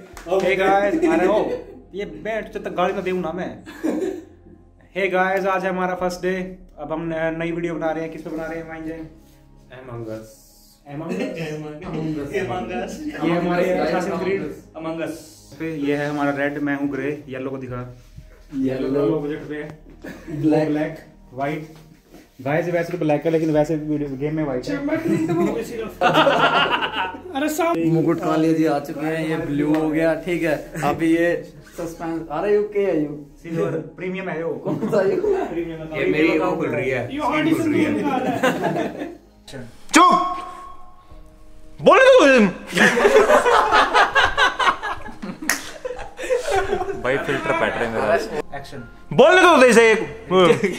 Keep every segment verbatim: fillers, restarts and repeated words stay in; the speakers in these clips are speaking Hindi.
हे गाइस, अरे ओ ये बैठ तक गाली ना देऊं ना मैं। हे गाइस, आज है हमारा फर्स्ट डे। अब हम नई वीडियो बना रहे हैं। किस पे बना रहे हैं माइन जैन? Among Us. Among Us. ये हमारे असासिन क्रीड अमंग अस पे ये है हमारा रेड, मैं हूं ग्रे। येलो को दिखा, येलो ऑपोजिट पे है, ब्लैक ब्लैक व्हाइट। गाइस वैसे तो ब्लैक है लेकिन वैसे गेम में व्हाइट है। अरे साहब मुकुट कालिया जी आ चुके हैं। ये ब्लू हो गया, ठीक है। अभी ये सस्पेंस आ रहा है। यू के है यू सिल्वर प्रीमियम है। यो कौन सा यू प्रीमियम? ये मेरी वो खुल रही है, यो ऑडिशन निकाल है। चुप बोले तो भाई फिल्टर पैट रहे मेरा। एक्शन बोलने तो दे से एक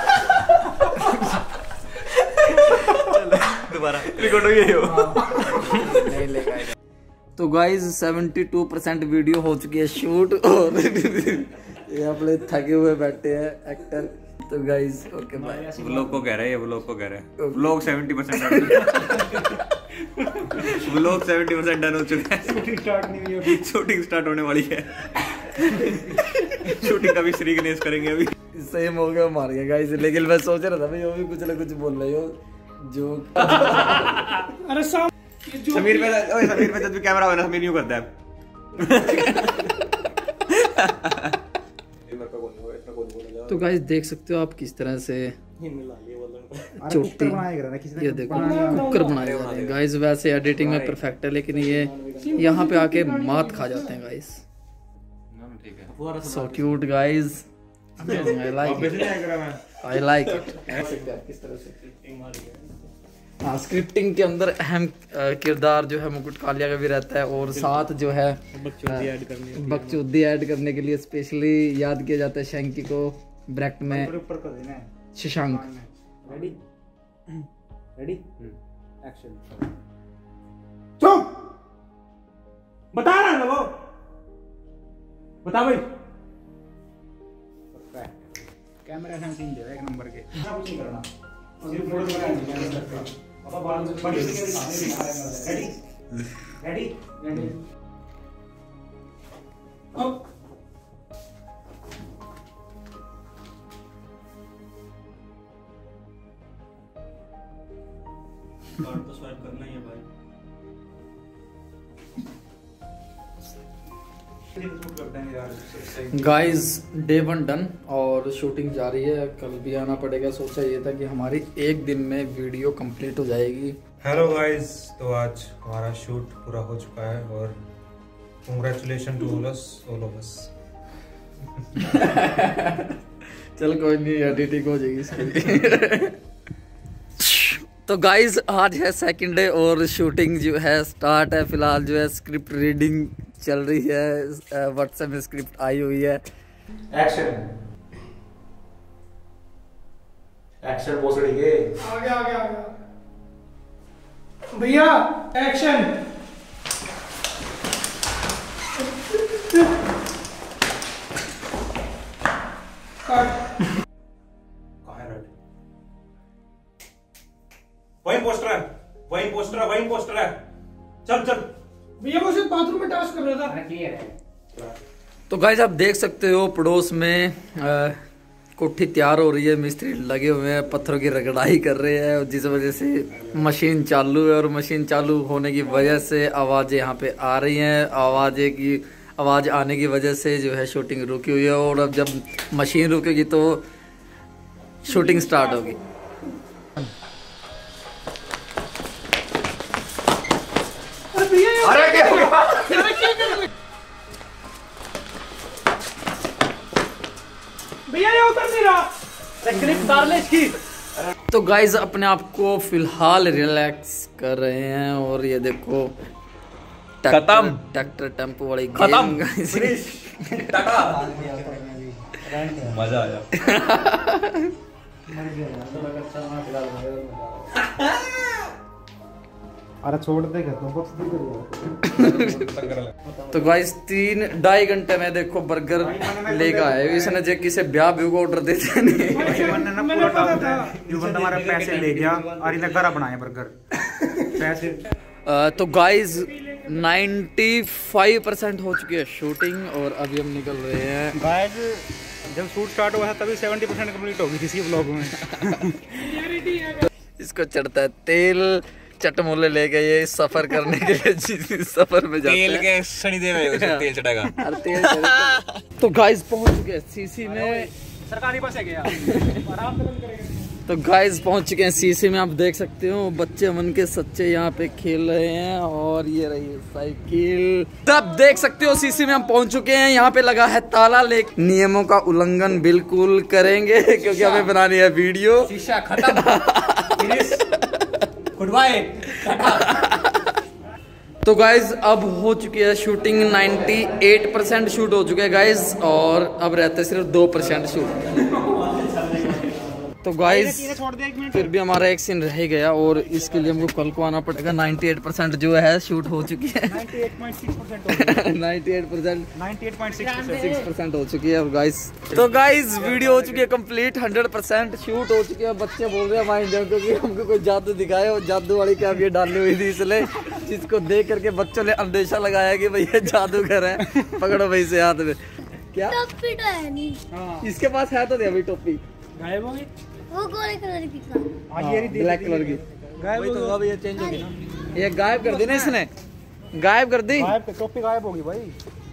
दोबारा रिकॉर्ड हो गया हो नहीं लेगा। तो गाइस बहत्तर परसेंट वीडियो हो चुकी है शूट और ये अपने थके हुए बैठे हैं एक्टर। तो गाइस ओके बाय। व्लॉग को कह रहे हैं, ये व्लॉग को कह रहे हैं। व्लॉग सत्तर परसेंट व्लॉग सत्तर परसेंट डन हो चुका है। शूटिंग स्टार्ट नहीं हुई अभी। शूटिंग स्टार्ट होने वाली है। शूटिंग का भी श्री गणेश करेंगे अभी। सेम हो गया, मार गया गाइस। लेकिन मैं सोच रहा था भाई वो भी कुछ ना कुछ बोल रहे हो जो अरे साहब समीर पे ओए समीर पे जब भी कैमरा हो ना समीर यूं करता है। तो गाइस देख सकते हो आप किस तरह से चोटी ये देखो कुकर बनाए जा रहे हैं गाइस। वैसे एडिटिंग में परफेक्ट है लेकिन ये यहाँ पे आके मात खा जाते हैं guys. So cute guys, I like it, I like it. हाँ, स्क्रिप्टिंग के अंदर अहम किरदार जो है मुकुट कालिया का भी रहता है और साथ जो है बकचोदी ऐड करने के लिए स्पेशली याद किया जाता है शैंकी को ब्रैकेट में शशांक। Ready ready action. चुप बता रहा है वो, बता भाई। कैमरा से सीन दे रहा है एक नंबर के। कुछ नहीं करना, सिर्फ फोटो बनाना। अब बाल से बड़ी रेडी रेडी रेडी अब कार्ड तो स्वाइप करना ही है भाई। गाइस डे वन डन और शूटिंग जारी है। कल भी आना पड़ेगा। सोचा ये था कि हमारी एक दिन में वीडियो कंप्लीट हो जाएगी। हेलो गाइस, तो आज हमारा शूट पूरा हो चुका है और congratulation to all us all of us. चल कोई नहीं, एडिटिंग हो जाएगी इसकी। तो गाइस आज है सेकंड डे और शूटिंग जो है स्टार्ट है। फिलहाल जो है स्क्रिप्ट रीडिंग चल रही है, व्हाट्सएप में स्क्रिप्ट आई हुई है। एक्शन एक्शन पोसड़ी के आगे आगे आगे भैया एक्शन। वही पोस्टर है, वही पोस्टर है, वही पोस्टर है। चल चल भैया वो सिर्फ बाथरूम में टास्क कर रहा था। तो गाइस आप देख सकते हो पड़ोस में कोठी तैयार हो रही है। मिस्त्री लगे हुए हैं, पत्थरों की रगड़ाई कर रहे हैं जिस वजह से मशीन चालू है और मशीन चालू होने की वजह से आवाज़ें यहाँ पे आ रही हैं। आवाज़ें की आवाज़ आने की वजह से जो है शूटिंग रुकी हुई है और अब जब मशीन रुकेगी तो शूटिंग स्टार्ट होगी। अरे क्या हो गया? भैया ये उतर नहीं रहा। क्लिप डाल ले इसकी। तो गाइज अपने आप को फिलहाल रिलैक्स कर रहे हैं और ये देखो खत्म ट्रैक्टर टेम्पो वाली खत्म गाइस। मजा आया। अरे छोड़ दे तो गाइस तीन ढाई घंटे में देखो बर्गर लेकर आए। इसने जे किसी ब्याह भी को ऑर्डर देते नहीं। ना पूरा टाउन है, जो बंदा हमारे पैसे ले गया और इन्हें घर बनाए बर्गर पैसे तो गाइज पचानवे परसेंट हो चुकी है शूटिंग और अभी हम निकल रहे हैं। गाइस जब शूट स्टार्ट हुआ था तभी सत्तर परसेंट कंप्लीट हो गई थी इसी व्लॉग में। इसको चढ़ता है तेल, चटमोले ले गए ये सफर करने के लिए, जिस सफर में जाते तेल हैं। के शनिदेव है उसमें तेल चढ़ेगा। अरे तेल चढ़ेगा। तो गाइस पहुंच चुके हैं सीसी में। सरकारी बस है क्या आराम से बंद करेंगे। तो गाइस पहुंच चुके हैं सीसी में। आप देख सकते हो बच्चे मन के सच्चे यहाँ पे खेल रहे हैं और ये रही है साइकिल। तब देख सकते हो सीसी में हम पहुंच चुके हैं। यहाँ पे लगा है ताला, लेकिन नियमों का उल्लंघन बिल्कुल करेंगे क्योंकि हमें बनानी है वीडियो। शीशा खत्म। Good bye. तो गाइज अब हो चुकी है शूटिंग, अट्ठानवे परसेंट शूट हो चुका है गाइज और अब रहते हैं सिर्फ दो परसेंट शूट। तो गाइज फिर भी हमारा एक सीन रह गया और इसके लिए हमको कल को आना पड़ेगा। अट्ठानवे परसेंट जो है शूट हो चुकी है। अट्ठानवे पॉइंट सिक्स परसेंट अट्ठानवे परसेंट अट्ठानवे पॉइंट सिक्स सिक्स परसेंट हो चुकी है अब गाइस। तो गाइस वीडियो हो चुकी है कंप्लीट, हंड्रेड परसेंट शूट हो चुकी है। बच्चे बोल रहे हैं माइंड क्योंकि हमको कोई जादू दिखाए और जादू वाली कैप ये डाली हुई थी, इसलिए जिसको देख करके बच्चों ने अंदेशा लगाया कि भैया जादूगर है। पकड़ो भाई से हाथ में। क्या टोपी तो है नहीं। इसके पास है तो दे अभी टोपी। गायब हो गई वो गोरे कलर की का। आज ये रही ब्लैक कलर की। गायब हो गई। अब ये चेंज हो गई ना। ये गायब कर दी ना इसने, गायब कर दी। गायब टोपी गायब होगी भाई।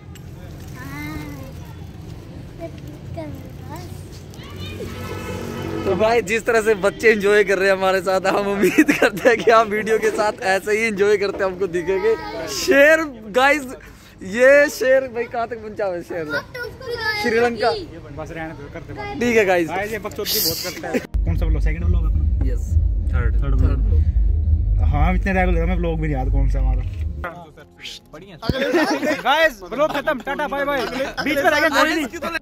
तो भाई जिस तरह से बच्चे एंजॉय कर रहे हैं हमारे साथ, हम उम्मीद करते हैं कि आप वीडियो के साथ ऐसे ही एंजॉय करते हमको दिखेंगे। शेर गाइस, ये शेर भाई कहाँ तक पहुंचा हुआ है शेर ने? श्रीलंका। बस रहने दो, करते बात। ठीक है गाइस। गाइस ये बकचोदी बहुत करता है। कौन सा व्लॉग? सेकंड व्लॉग अपना? Yes third third vlog. हाँ हम इतने रेगुलर हमें व्लॉग भी नहीं याद कौन सा हमारा। गाइस व्लॉग खत्म, टाटा बाय बाय। बीच में रह गया कोई नहीं।